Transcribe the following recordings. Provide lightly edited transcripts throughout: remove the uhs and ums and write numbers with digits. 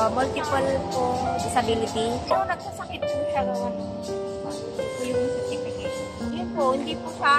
multiple po disability. So, nagsasakit po siya naman po yung certification. Yun po, hindi po siya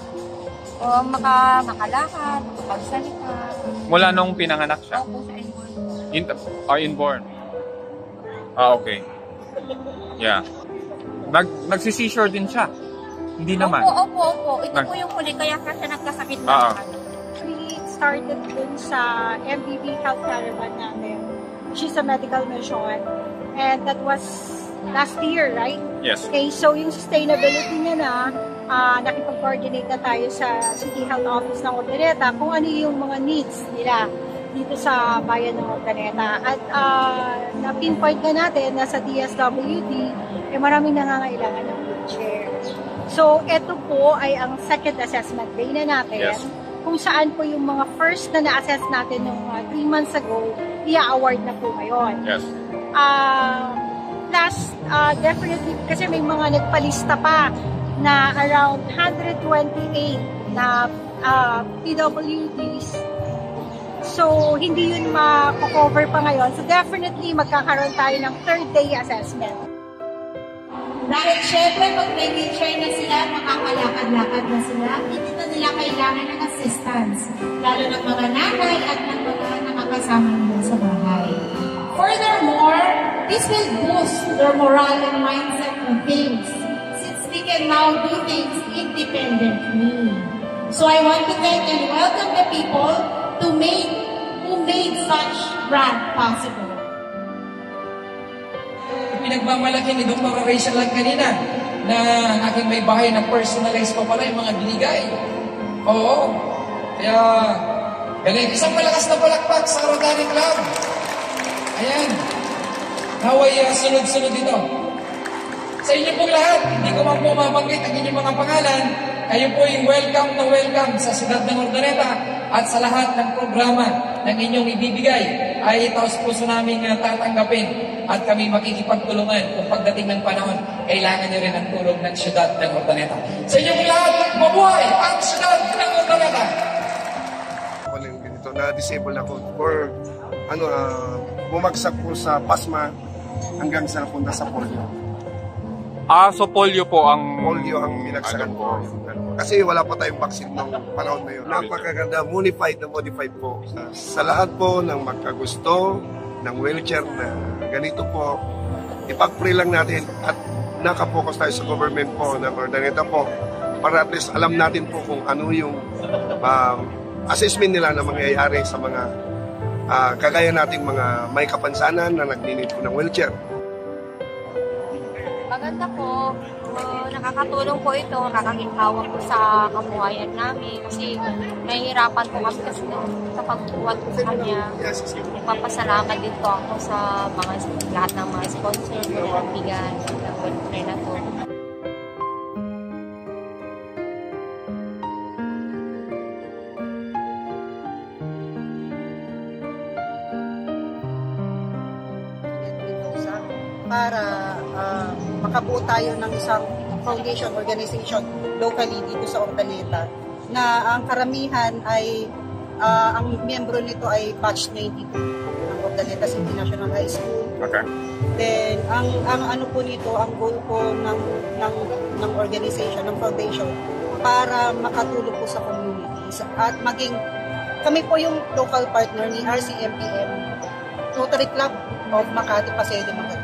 makalakad, makapagsalita. Mula nung pinanganak siya? Opo, sa inborn. Inborn. Okay. Yeah. Nagsi-seizure din siya? Hindi naman? Opo. Ito po yung huli, kaya siya nagkasakit na. We started dun sa MBB Health Caravan natin. She's a medical mission. And that was last year, right? Yes. Okay, so yung sustainability niya na, nakipag-coordinate na tayo sa City Health Office ng Urdaneta kung ano yung mga needs nila dito sa bayan ng Urdaneta. At na-pinpoint na natin na sa DSWD, maraming nangangailangan ng wheelchair. So, ito po ay ang second assessment day na natin. Yes. Kung saan po yung mga first na na-assess natin nung 3 months ago, i-award na po ngayon. Yes. Plus, definitely, kasi may mga nagpalista pa na around 128 na PWDs. So, hindi yun ma-cover pa ngayon. So, definitely, magkakaroon tayo ng third day assessment. Dahil syempre, pag may wheelchair na sila, makakalakad-lakad na sila, hindi na nila kailangan ng assistance. Lalo ng mga nanay at ng mga nakakasama nila sa bahay. Furthermore, this will boost their morale and mindset on things, since they can now do things independently. So I want to thank and welcome the people who made such brand possible. Pinagmamalaki ni Dr. Rachel lang kanina na aking may bahay na personalized pa pala yung mga binigay. Oo. Kaya, galing. Isang malakas na palakpak sa Rotary Club. Ayan. Naway sunod-sunod dito. Sa inyo pong lahat, hindi ko man po mabanggit ang inyong mga pangalan. Kayo po yung welcome na welcome sa siyudad ng Urdaneta at sa lahat ng programa ng inyong ibibigay ay taos puso namin tatanggapin at kami makikipagtulungan kung pagdating ng panahon, kailangan nyo rin ang tulong ng siyudad ng Urdaneta. Sa inyong lahat, mabuhay ang siyudad ng Urdaneta! Ako na yung ganito, na-disable ako or bumagsak po sa PASMA hanggang sa napunta sa polio. So polio po ang... Polio ang binagsakan po. Kasi wala pa tayong vaccine nung panahon na yun. Napakaganda, modified po. Sa lahat po ng magkagusto ng wheelchair na ganito po, ipag-pray lang natin at nakapokus tayo sa government po ng Urdaneta po para at least alam natin po kung ano yung assessment nila na mangyayari sa mga kagaya nating mga may kapansanan na nagninid po ng wheelchair. Maganda po. Nakakatulong po ito, nakakaginhawa po sa kabuhayan namin kasi nahihirapan po kami kasi sa pagbuhat po sa kanya. Nagpapasalamat din po ako sa lahat ng mga sponsor na nagbigay ng wheelchair na to. Para makabuo tayo ng isang foundation organization locally dito sa Urdaneta na ang karamihan ay ang miyembro nito ay batch 92 ng Urdaneta City National High School. Okay. Then ang ano po nito, ang goal po ng organization, ng foundation para makatulong po sa community at maging kami po yung local partner ni RCMPM Rotary Club of Makati Pasay de Makati.